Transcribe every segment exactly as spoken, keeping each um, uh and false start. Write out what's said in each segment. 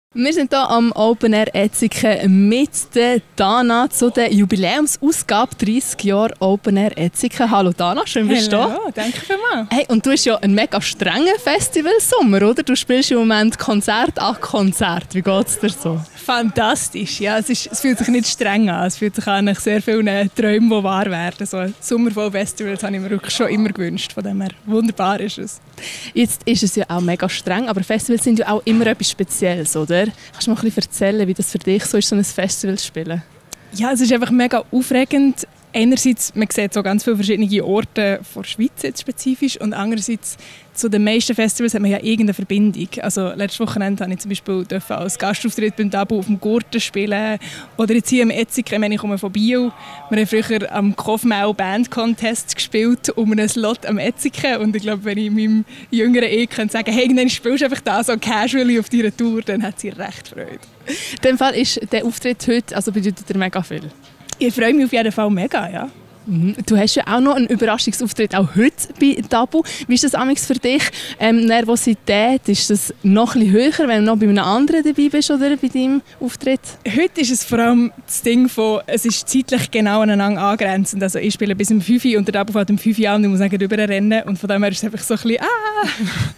Wir sind hier am Open Air Etziken mit der Dana zu der Jubiläumsausgabe dreißig Jahre Open Air Etziken. Hallo Dana, schön bist du da. Hallo, danke vielmals. Hey, und du hast ja einen mega strengen Festivalsommer, oder? Du spielst im Moment Konzert an Konzert. Wie geht es dir so? Fantastisch, ja. Es, ist, es fühlt sich nicht streng an. Es fühlt sich an nach sehr vielen Träumen, die wahr werden. So ein Sommervoll-Festival, das habe ich mir wirklich schon immer gewünscht. Von dem her wunderbar ist es. Jetzt ist es ja auch mega streng, aber Festivals sind ja auch immer etwas Spezielles, oder? Kannst du mir ein bisschen erzählen, wie das für dich so ist, so ein Festival zu spielen? Ja, es ist einfach mega aufregend. Einerseits, man sieht so ganz viele verschiedene Orte von der Schweiz jetzt spezifisch und andererseits zu den meisten Festivals hat man ja irgendeine Verbindung. Also letztes Wochenende durfte ich zum Beispiel als Gastauftritt beim Tabu auf dem Gurten spielen oder jetzt hier im Etziken, ich meine, ich komme von Bio. Wir haben früher am Kofmau Band Contest gespielt um einen Slot am Etziken und ich glaube, wenn ich meinem jüngeren Ich könnte sagen, hey, dann spielst du einfach da so casually auf deiner Tour, dann hat sie recht Freude. In dem Fall ist der Auftritt heute, also bedeutet dir mega viel? Ich freue mich auf jeden Fall mega, ja. Du hast ja auch noch einen Überraschungsauftritt, auch heute bei Tabu. Wie ist das amigs für dich? Ähm, Nervosität, ist das noch ein bisschen höher, wenn du noch bei einem anderen dabei bist oder bei deinem Auftritt? Heute ist es vor allem das Ding von, es ist zeitlich genau aneinander angrenzend. Also ich spiele bis um fünf Uhr und der Tabu fängt um fünf Uhr an und ich muss dann rüberrennen. Und von dem her ist es einfach so ein bisschen «Ah!».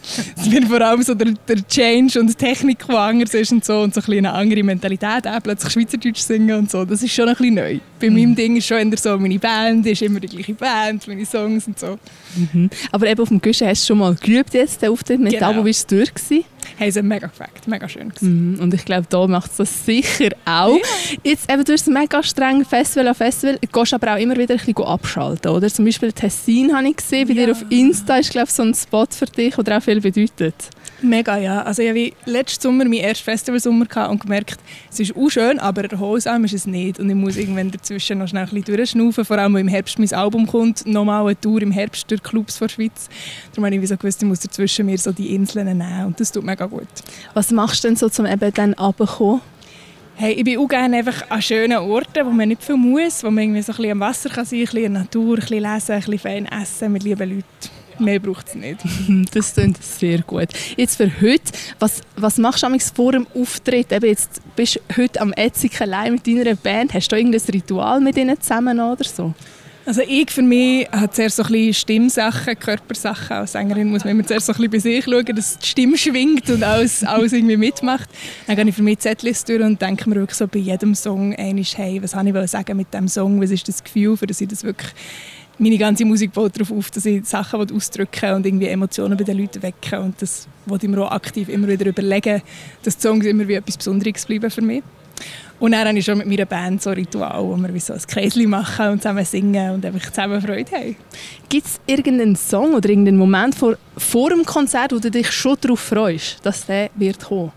Es wird vor allem so der, der Change und die Technik, die anders ist und so. Und so ein bisschen eine andere Mentalität, auch plötzlich Schweizerdeutsch singen und so. Das ist schon ein bisschen neu. Bei mhm. meinem Ding ist schon eher so meine Band, ist immer die gleiche Band, meine Songs und so. Mhm. Aber eben auf dem Guschen hast du schon mal geübt jetzt, den Auftritt mit genau. Tabu. Wie war es durch? Haben sie mega gefällt, mega schön. Mhm. Und ich glaube, da macht es das sicher auch. Ja. Jetzt eben durch das mega strenge Festival an Festival gehst du aber auch immer wieder ein bisschen abschalten, oder? Zum Beispiel Tessin habe ich gesehen, bei ja. dir auf Insta ist glaube ich so ein Spot für dich, der auch viel bedeutet. Mega, ja. Also ich hatte letzten Sommer meinen ersten Festivalsommer und gemerkt, es ist auch schön, aber erholsam ist es nicht. Und ich muss irgendwann dazwischen noch schnell ein bisschen durchschnaufen. Vor allem, weil im Herbst mein Album kommt, nochmal eine Tour im Herbst durch Clubs von der Schweiz. Darum habe ich so gewusst, ich muss dazwischen mir so die Inseln nehmen und das tut mega gut. Was machst du denn so, um eben dann runterzukommen? Hey, ich bin auch gerne einfach an schönen Orten, wo man nicht viel muss, wo man irgendwie so ein bisschen am Wasser kann sein kann, ein bisschen in der Natur, ein bisschen lesen, ein bisschen fein essen mit lieben Leuten. Mehr braucht es nicht. Das klingt sehr gut. Jetzt für heute, was, was machst du vor dem Auftritt? Eben jetzt bist du heute am Etziken allein mit deiner Band. Hast du irgendein Ritual mit ihnen zusammen oder so? Also ich für mich habe zuerst so ein bisschen Stimmsachen, Körpersachen. Als Sängerin muss man immer zuerst so ein bisschen bei sich schauen, dass die Stimme schwingt und alles, alles irgendwie mitmacht. Dann gehe ich für mich Zettel durch und denke mir wirklich so bei jedem Song einmal, hey, was wollte ich sagen mit diesem Song? Was ist das Gefühl, für das ich das wirklich... Meine ganze Musik baut darauf auf, dass ich Sachen ausdrücken und irgendwie Emotionen bei den Leuten wecken. Und das wollte ich mir auch aktiv immer wieder überlegen, dass die Songs immer wie etwas Besonderes bleiben für mich. Und dann habe ich schon mit meiner Band so ein Ritual, wo wir wie so ein Kreischen machen und zusammen singen und einfach zusammen Freude haben. Gibt es irgendeinen Song oder irgendeinen Moment vor, vor dem Konzert, wo du dich schon darauf freust, dass der wird kommen?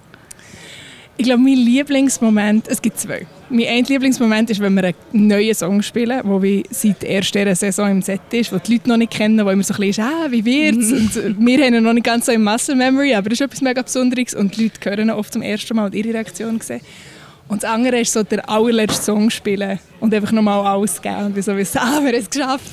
Ich glaube, mein Lieblingsmoment, es gibt zwei. Mein ein Lieblingsmoment ist, wenn wir einen neuen Song spielen, der wie seit der ersten Saison im Set ist, den die Leute noch nicht kennen, wo immer so ein bisschen ist, ah, wie wird's? Und wir haben ihn noch nicht ganz so im Muscle Memory, aber das ist etwas mega Besonderes und die Leute hören ihn oft zum ersten Mal und ihre Reaktion sehen. Und das andere ist so der allerletzte Song spielen und einfach nochmal alles geben und so wie so, ah, wir haben es geschafft.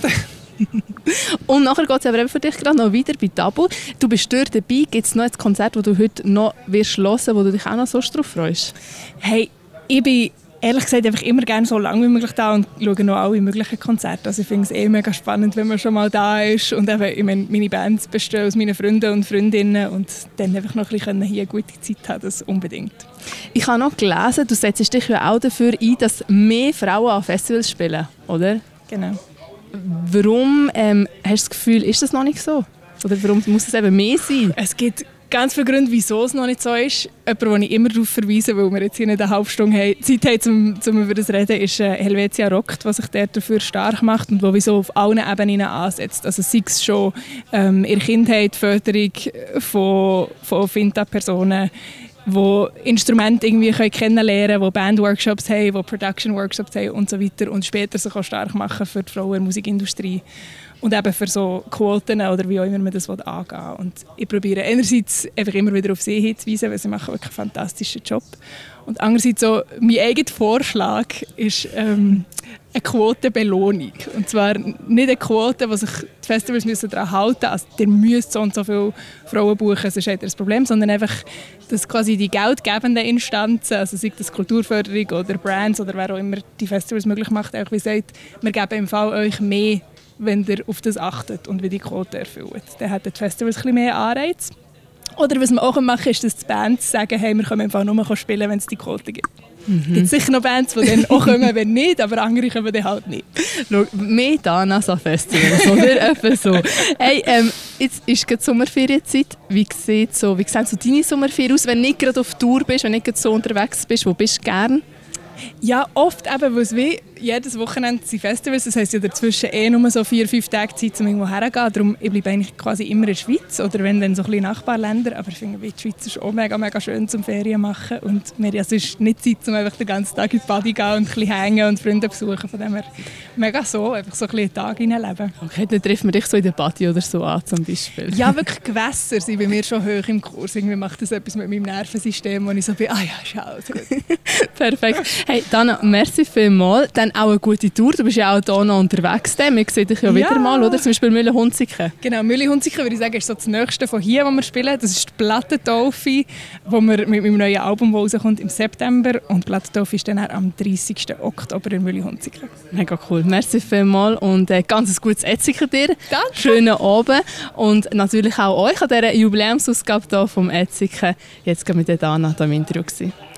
Und nachher geht es aber für dich gerade noch weiter bei Tabu. Du bist dort dabei. Gibt es noch ein Konzert, das du heute noch wirst hören, wo du dich auch noch so drauf freust? Hey, ich bin ehrlich gesagt einfach immer gerne so lange wie möglich da und schaue noch alle möglichen Konzerte. Also ich finde es eh mega spannend, wenn man schon mal da ist. Und eben, ich meine, meine Band besteht aus meinen Freunden und Freundinnen und dann einfach noch ein bisschen hier eine gute Zeit haben, das unbedingt. Ich habe noch gelesen, du setzt dich ja auch dafür ein, dass mehr Frauen an Festivals spielen, oder? Genau. Warum ähm, hast du das Gefühl, ist das noch nicht so? Oder warum muss es eben mehr sein? Es gibt ganz viele Gründe, wieso es noch nicht so ist. Jemand, den ich immer darauf verweise, weil wir jetzt hier nicht eine halbe Stunde haben, Zeit haben, um, um über das zu reden, ist äh, Helvetia Rockt, was sich dafür stark macht und wo so auf allen Ebenen ansetzt. Also sei es schon ähm, in der Kindheit, Förderung von, von Finta-Personen, die Instrumente irgendwie kennenlernen können, die Bandworkshops haben, die Production-Workshops haben und so weiter und später sich auch stark machen für die Frauen in der Musikindustrie und eben für so Quoten oder wie auch immer man das angehen will. Und ich probiere einerseits einfach immer wieder auf sie hinzuweisen, weil sie machen wirklich einen fantastischen Job. Und andererseits so, mein eigener Vorschlag ist, ähm, eine Quotenbelohnung. Und zwar nicht eine Quote, die sich die Festivals müssen daran halten müssen, also ihr müsst so und so viele Frauen buchen, sonst habt ihr ein Problem, sondern einfach, dass quasi die geldgebenden Instanzen, also sei das Kulturförderung oder Brands oder wer auch immer die Festivals möglich macht, auch wie sagt, wir geben im Fall euch mehr, wenn ihr auf das achtet und wie die Quote erfüllt. Dann hätten die Festivals ein bisschen mehr Anreiz. Oder was man auch machen kann, ist, dass die Bands sagen, hey, wir können im Fall nur spielen, wenn es die Quote gibt. Mhm. Es gibt sicher noch Bands, die dann auch kommen, wenn nicht, aber andere kommen dann halt nicht. Schau, mehr Dana an Festivals, oder? Etwa so. Hey, ähm, jetzt ist gerade Sommerferienzeit. Wie sieht so, wie sehen so deine Sommerferien aus, wenn du nicht gerade auf Tour bist, wenn du nicht gerade so unterwegs bist? Wo bist du gern? Ja, oft eben, weil es wie jedes Wochenende sind Festivals, das heisst ja dazwischen eh nur so vier, fünf Tage Zeit, um irgendwo herzugehen. Darum ich bleibe eigentlich quasi immer in der Schweiz oder wenn dann so ein bisschen Nachbarländer. Aber ich finde, die Schweiz ist auch mega, mega schön zum Ferien machen und wir haben ja sonst nicht Zeit, um einfach den ganzen Tag in die Body gehen und ein bisschen hängen und Freunde besuchen. Von dem her mega so, einfach so ein bisschen den Tag hineinleben. Okay, dann treffen wir dich so in der Body oder so an zum Beispiel. Ja, wirklich Gewässer sind bei mir schon hoch im Kurs. Irgendwie macht das etwas mit meinem Nervensystem, wo ich so bin, ah ja, ist alles gut. Perfekt. Hey, Dana, merci vielmals. Dann auch eine gute Tour. Du bist ja auch hier noch unterwegs. Wir sehen dich ja wieder ja. mal, oder? Zum Beispiel Mühle-Hunziken. Genau, Mühle-Hunziken würde ich sagen, ist so das Nächste von hier, wo wir spielen. Das ist die Plattentaufe, wo wir mit meinem neuen Album, das rauskommt, im September. Und die Plattentaufe ist dann am dreißigsten Oktober in Mühle-Hunziken. Mega cool. Merci vielmals und äh, ganz gutes Etziken dir. Danke. Schönen Abend. Und natürlich auch euch an dieser Jubiläumsausgabe hier vom Etziken. Jetzt gehen wir mit der Dana hier im Interview gewesen.